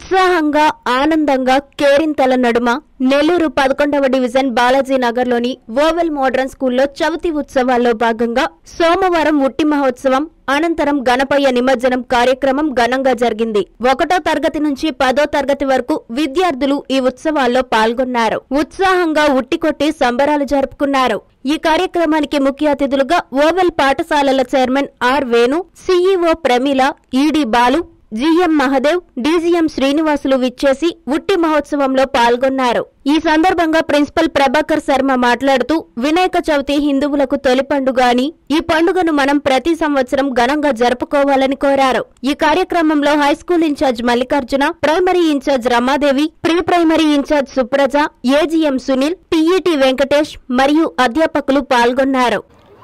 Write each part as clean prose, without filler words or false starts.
ఉత్సాహంగా ఆనందంగా కేరింతల నడుమ నెల్లూరు 11వ డివిజన్ బాలాజీ నగర్లోని ఓవెల్ మోడర్న్ స్కూల్లో చవితి ఉత్సవాల్లో భాగంగా సోమవారం ఉట్టి మహోత్సవం అనంతరం గణపయ్య నిమజ్జనం కార్యక్రమం ఘనంగా జరిగింది. 1వ తరగతి నుంచి 10వ తరగతి వరకు విద్యార్థులు ఈ ఉత్సవాల్లో పాల్గొన్నారు. ఉత్సాహంగా ఉట్టికొట్టి సంబరాలు జరుపుకున్నారు. ఈ కార్యక్రమానికి ముఖ్య అతిథులుగా ఓవెల్ పాఠశాలల chairman R Venu, CEO Pramila, ED Balu, GM Mahadev, DGM Srinivasulu విచ్చేసి ఉట్టి మహోత్సవంలో పాల్గొన్నారు. ఈ సందర్భంగా ప్రిన్సిపల్ ప్రభాకర్ శర్మ మాట్లాడుతూ వినాయక చవితి హిందువులకు తొలి పండుగ అని ఈ పండుగను మనం ప్రతి సంవత్సరం ఘనంగా జరుపుకోవాలని కోరారు. ఈ కార్యక్రమంలో high school in charge Mallikarjuna, primary in charge Ramadevi, pre primary in charge Supraja, AGM Sunil, TET Venkatesh మరియు అధ్యాపకులు పాల్గొన్నారు.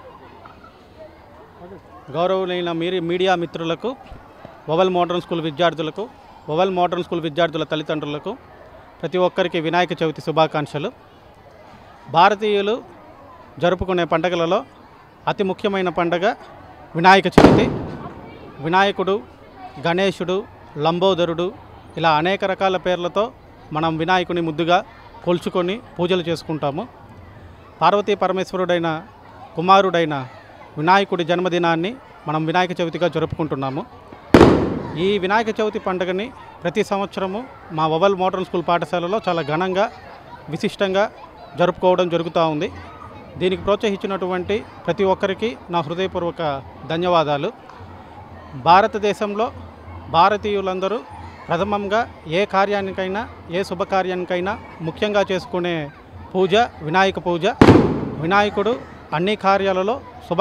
గౌరవనీయ మీడియా మిత్రులకు, ఓవెల్ మోడర్న్ స్కూల్ విద్యార్థులకు, ఓవెల్ మోడర్న్ స్కూల్ విద్యార్థుల తల్లిదండ్రులకు ప్రతి ఒక్కరికి వినాయక చవితి శుభాకాంక్షలు. భారతీయులు జరుపుకునే పండుగలలో అతి ముఖ్యమైన పండుగ వినాయక చవితి. వినాయకుడు, గణేశుడు, లంబోదరుడు ఇలా అనేక రకాల పేర్లతో మనం వినాయకుని ముద్దుగా కొలుచుకొని పూజలు చేసుకుంటాము. పార్వతీ పరమేశ్వరుడైన కుమారుడైన వినాయకుడి జన్మదినాన్ని మనం వినాయక చవితిగా జరుపుకుంటున్నాము. ఈ వినాయక చవితి పండుగని ప్రతి సంవత్సరము మా ఓవెల్ మోడర్న్ స్కూల్ పాఠశాలలో చాలా ఘనంగా విశిష్టంగా జరుపుకోవడం జరుగుతూ ఉంది. దీనికి ప్రోత్సహించినటువంటి ప్రతి ఒక్కరికి నా హృదయపూర్వక ధన్యవాదాలు. భారతదేశంలో భారతీయులందరూ ప్రథమంగా ఏ కార్యానికైనా, ఏ శుభకార్యానికైనా ముఖ్యంగా చేసుకునే పూజ వినాయక పూజ. వినాయకుడు అన్ని కార్యాలలో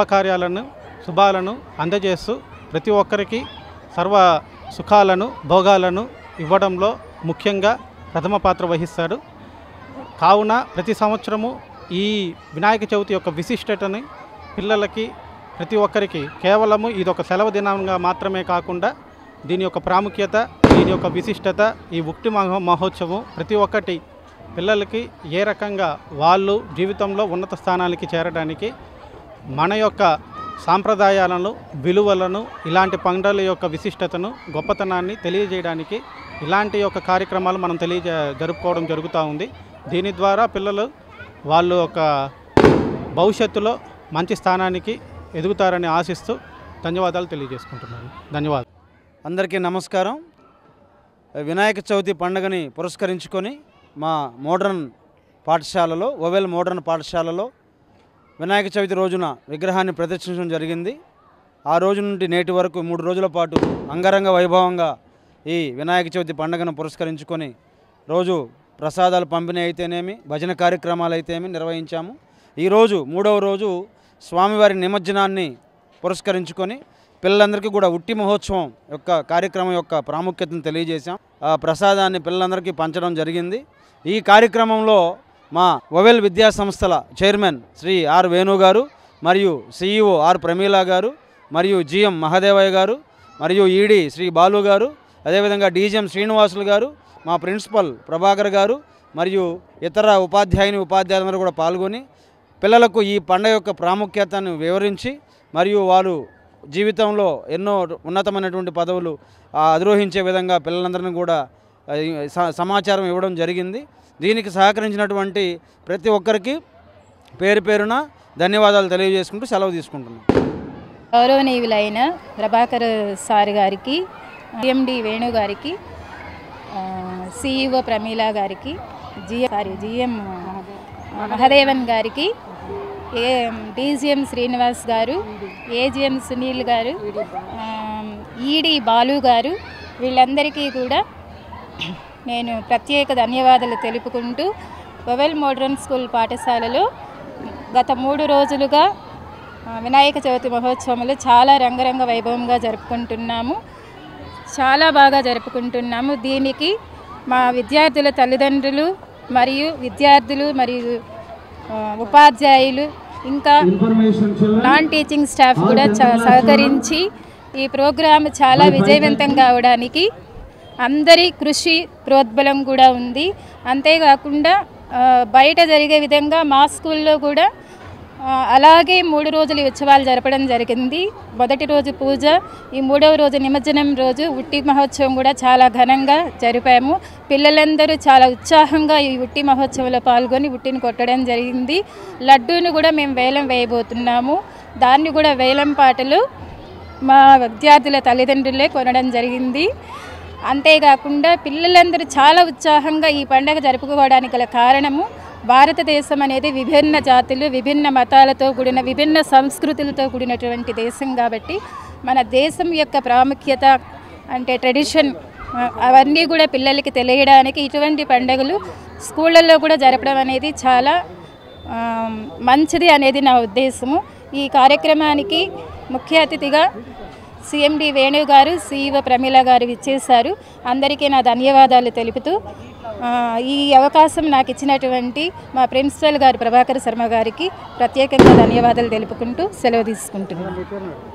శుభాలను అందజేస్తూ ప్రతి ఒక్కరికి సర్వ సుఖాలను, భోగాలను ఇవ్వడంలో ముఖ్యంగా ప్రథమ పాత్ర వహిస్తాడు. కావున ప్రతి సంవత్సరము ఈ వినాయక చవితి యొక్క విశిష్టతని పిల్లలకి ప్రతి ఒక్కరికి కేవలము ఇదొక సెలవు దినంగా మాత్రమే కాకుండా దీని యొక్క ప్రాముఖ్యత, దీని యొక్క విశిష్టత, ఈ ఉట్టి మహోత్సవం ప్రతి ఒక్కటి పిల్లలకి ఏ రకంగా వాళ్ళు జీవితంలో ఉన్నత స్థానానికి చేరడానికి మన యొక్క సాంప్రదాయాలను, విలువలను, ఇలాంటి పండుగల యొక్క విశిష్టతను, గొప్పతనాన్ని తెలియజేయడానికి ఇలాంటి యొక్క కార్యక్రమాలు మనం జరుపుకోవడం జరుగుతూ ఉంది. దీని ద్వారా పిల్లలు వాళ్ళు ఒక భవిష్యత్తులో మంచి స్థానానికి ఎదుగుతారని ఆశిస్తూ ధన్యవాదాలు తెలియజేసుకుంటున్నాను. ధన్యవాదాలు. అందరికీ నమస్కారం. వినాయక చవితి పండుగని పురస్కరించుకొని మా మోడర్న్ పాఠశాలలో, ఓవెల్ మోడర్న్ పాఠశాలలో వినాయక చవితి రోజున విగ్రహాన్ని ప్రదర్శించడం జరిగింది. ఆ రోజు నుండి నేటి వరకు 3 రోజుల పాటు అంగరంగ వైభవంగా ఈ వినాయక చవితి పండుగను పురస్కరించుకొని రోజు ప్రసాదాలు పంపిణీ అయితేనేమి, భజన కార్యక్రమాలు అయితేనేమి నిర్వహించాము. ఈరోజు 3వ రోజు స్వామివారి నిమజ్జనాన్ని పురస్కరించుకొని పిల్లలందరికీ కూడా ఉట్టి మహోత్సవం యొక్క కార్యక్రమం యొక్క ప్రాముఖ్యతను తెలియజేశాం. ఆ ప్రసాదాన్ని పిల్లలందరికీ పంచడం జరిగింది. ఈ కార్యక్రమంలో మా ఓవెల్ విద్యా సంస్థల చైర్మన్ శ్రీ ఆర్ వేణు గారు, మరియు సిఇఓ ఆర్ ప్రమీల గారు, మరియు జీఎం మహదేవయ్య గారు, మరియు ఈడీ శ్రీ బాలు గారు, అదేవిధంగా డీజీఎం శ్రీనివాసులు గారు, మా ప్రిన్సిపల్ ప్రభాకర్ గారు మరియు ఇతర ఉపాధ్యాయులందరూ కూడా పాల్గొని పిల్లలకు ఈ పండుగ యొక్క ప్రాముఖ్యతను వివరించి మరియు వారు జీవితంలో ఎన్నో ఉన్నతమైనటువంటి పదవులు అధిరోహించే విధంగా పిల్లలందరినీ కూడా సమాచారం ఇవ్వడం జరిగింది. దీనికి సహకరించినటువంటి ప్రతి ఒక్కరికి పేరు పేరున ధన్యవాదాలు తెలియజేసుకుంటూ సెలవు తీసుకుంటున్నాం. గౌరవనీయులైన ప్రభాకర్ సార్ గారికి, ఎండి వేణు గారికి, సిఇఓ ప్రమీల గారికి, జిఎం మహదేవన్ గారికి, డీజీఎం శ్రీనివాస్ గారు, ఏజీఎం సునీల్ గారు, ఈడీ బాలు గారు, వీళ్ళందరికీ కూడా నేను ప్రత్యేక ధన్యవాదాలు తెలుపుకుంటూ ఓవెల్ మోడర్న్ స్కూల్ పాఠశాలలో గత 3 రోజులుగా వినాయక చవితి మహోత్సవంలో చాలా రంగరంగ వైభవంగా జరుపుకుంటున్నాము. చాలా బాగా జరుపుకుంటున్నాము. దీనికి మా విద్యార్థుల తల్లిదండ్రులు మరియు విద్యార్థులు మరియు ఉపాధ్యాయులు ఇంకా నాన్ టీచింగ్ స్టాఫ్ కూడా సహకరించి ఈ ప్రోగ్రాం చాలా విజయవంతం కావడానికి అందరి కృషి ప్రోద్బలం కూడా ఉంది. అంతేకాకుండా బయట జరిగే విధంగా మా స్కూల్లో కూడా అలాగే 3 రోజులు ఉత్సవాలు జరపడం జరిగింది. మొదటి రోజు పూజ, ఈ 3వ రోజు నిమజ్జనం రోజు ఉట్టి మహోత్సవం కూడా చాలా ఘనంగా జరిపాము. పిల్లలందరూ చాలా ఉత్సాహంగా ఈ ఉట్టి మహోత్సవంలో పాల్గొని ఉట్టిని కొట్టడం జరిగింది. లడ్డూను కూడా మేము వేలం వేయబోతున్నాము. దాన్ని కూడా వేలం పాటలు మా విద్యార్థుల తల్లిదండ్రులే కొనడం జరిగింది. అంతేకాకుండా పిల్లలందరూ చాలా ఉత్సాహంగా ఈ పండుగ జరుపుకోవడానికి గల కారణము, భారతదేశం అనేది విభిన్న జాతులు, విభిన్న మతాలతో కూడిన, విభిన్న సంస్కృతులతో కూడినటువంటి దేశం కాబట్టి మన దేశం యొక్క ప్రాముఖ్యత అంటే ట్రెడిషన్ అవన్నీ కూడా పిల్లలకి తెలియడానికి ఇటువంటి పండుగలు స్కూళ్ళల్లో కూడా జరపడం అనేది చాలా మంచిది అనేది నా ఉద్దేశము. ఈ కార్యక్రమానికి ముఖ్య అతిథిగా సిఎండి వేణు గారు, సిఇఓ ప్రమీల గారు ఇచ్చేశారు. అందరికీ నా ధన్యవాదాలు తెలుపుతూ ఈ అవకాశం నాకు ఇచ్చినటువంటి మా ప్రిన్సిపల్ గారు ప్రభాకర్ శర్మ గారికి ప్రత్యేకంగా ధన్యవాదాలు తెలుపుకుంటూ సెలవు తీసుకుంటున్నాను.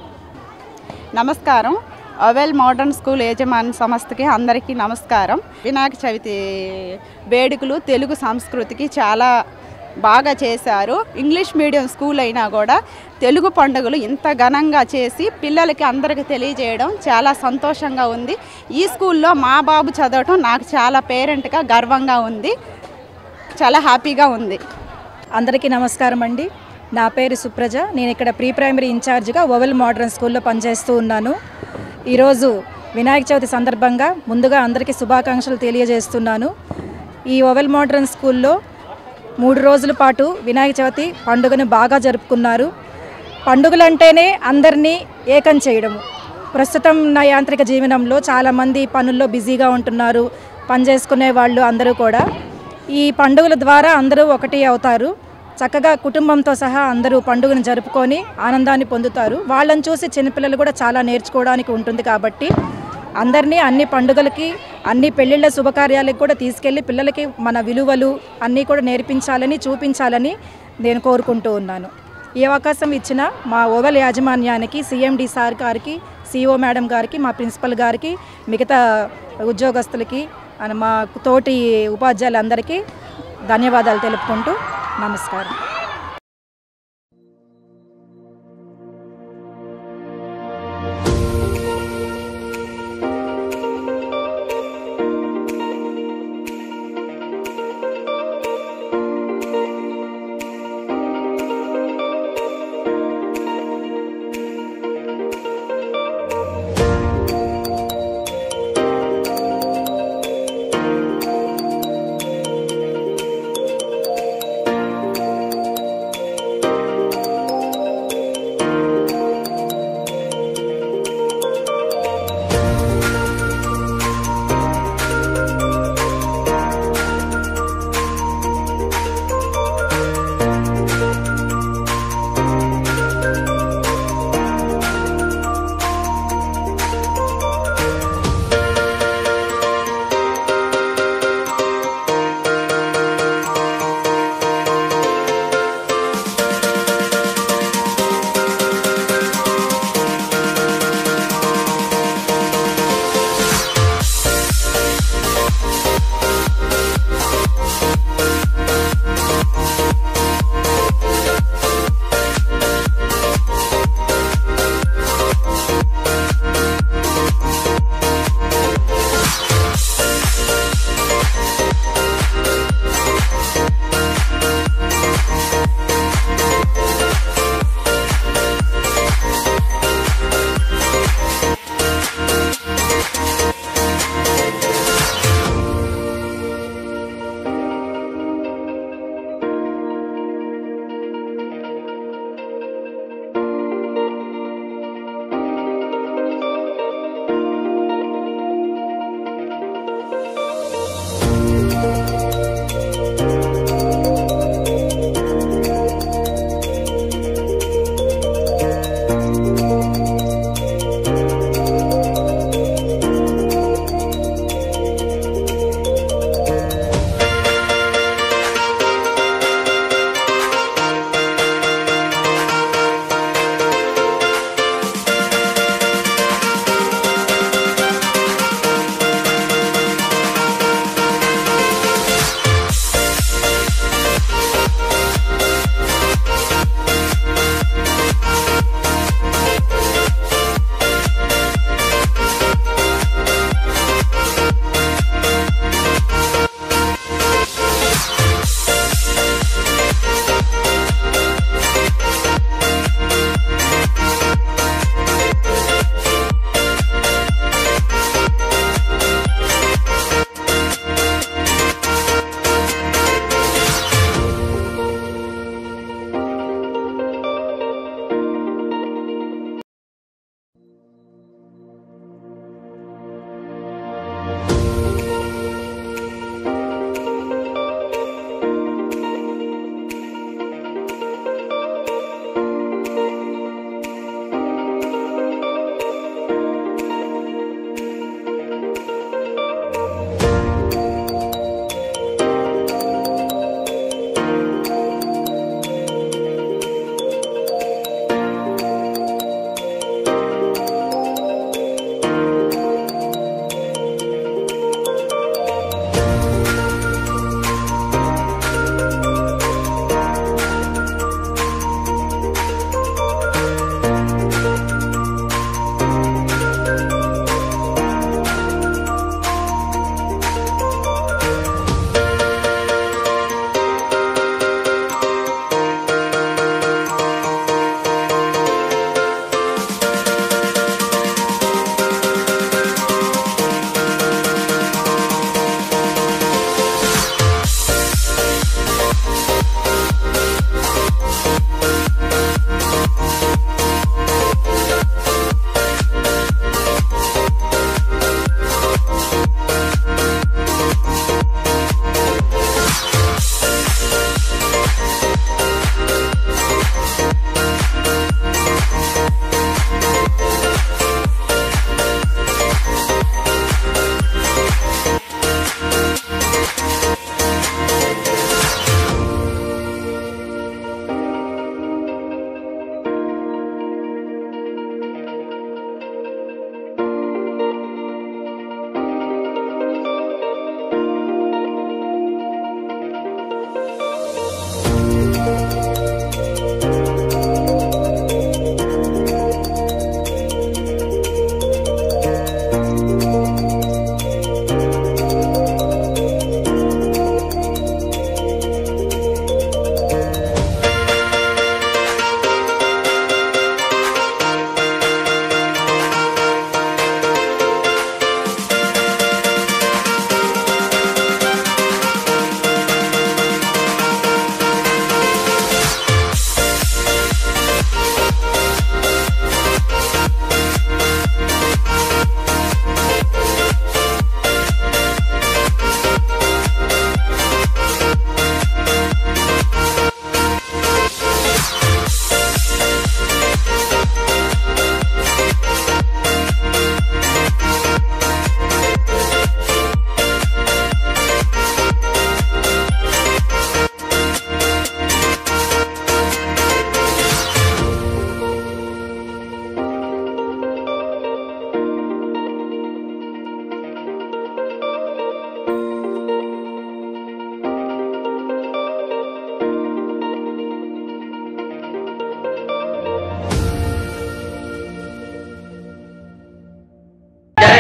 నమస్కారం. ఓవెల్ మోడర్న్ స్కూల్ యాజమాన్య సంస్థకి అందరికీ నమస్కారం. వినాయక చవితి వేడుకలు తెలుగు సంస్కృతికి చాలా బాగా చేశారు. ఇంగ్లీష్ మీడియం స్కూల్ అయినా కూడా తెలుగు పండుగలు ఇంత ఘనంగా చేసి పిల్లలకి అందరికీ తెలియజేయడం చాలా సంతోషంగా ఉంది. ఈ స్కూల్లో మా బాబు చదవటం నాకు చాలా పేరెంట్గా గర్వంగా ఉంది. చాలా హ్యాపీగా ఉంది. అందరికీ నమస్కారం అండి. నా పేరు సుప్రజ. నేను ఇక్కడ ప్రీ ప్రైమరీ ఇన్ఛార్జిగా ఓవెల్ మోడర్న్ స్కూల్లో పనిచేస్తూ ఉన్నాను. ఈరోజు వినాయక చవితి సందర్భంగా ముందుగా అందరికీ శుభాకాంక్షలు తెలియజేస్తున్నాను. ఈ ఓవెల్ మోడర్న్ స్కూల్లో 3 రోజుల పాటు వినాయక చవితి పండుగను బాగా జరుపుకున్నారు. పండుగలంటేనే అందరినీ ఏకం చేయడము. ప్రస్తుతం నా యాంత్రిక జీవనంలో చాలామంది పనుల్లో బిజీగా ఉంటున్నారు. పని చేసుకునే వాళ్ళు అందరూ కూడా ఈ పండుగల ద్వారా అందరూ ఒకటి అవుతారు. చక్కగా కుటుంబంతో సహా అందరూ పండుగను జరుపుకొని ఆనందాన్ని పొందుతారు. వాళ్ళని చూసి చిన్నపిల్లలు కూడా చాలా నేర్చుకోవడానికి ఉంటుంది. కాబట్టి అందరినీ అన్ని పండుగలకి, అన్ని పెళ్ళిళ్ళ శుభకార్యాలకు కూడా తీసుకెళ్ళి పిల్లలకి మన విలువలు అన్నీ కూడా నేర్పించాలని, చూపించాలని నేను కోరుకుంటూ ఉన్నాను. ఈ అవకాశం ఇచ్చిన మా ఓవెల్ యాజమాన్యానికి, సిఎండి సార్ గారికి, సిఇఓ మేడం గారికి, మా ప్రిన్సిపల్ గారికి, మిగతా ఉద్యోగస్తులకి, మా తోటి ఉపాధ్యాయులందరికీ ధన్యవాదాలు తెలుపుకుంటూ నమస్కారం.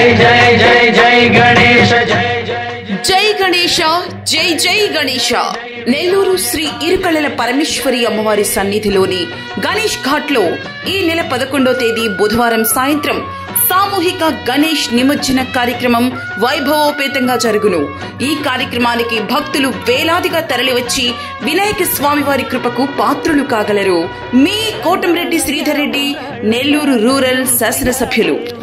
जय जय जय गणेश जय జై గణేశ జై జై గణేశ. నెల్లూరు శ్రీ ఇరుకళ్ళల పరమేశ్వరి అమ్మవారి సన్నిధిలోని గణేష్ ఘాట్ లో ఈ నెల 11వ తేదీ బుధవారం సాయంత్రం సామూహిక గణేష్ నిమజ్జన కార్యక్రమం వైభవోపేతంగా జరుగును. ఈ కార్యక్రమానికి భక్తులు వేలాదిగా తరలివచ్చి వినాయక స్వామి వారి కృపకు పాత్రులు కాగలరు. మీ కోటంరెడ్డి శ్రీధర్ రెడ్డి, నెల్లూరు రూరల్ శాసనసభ్యులు.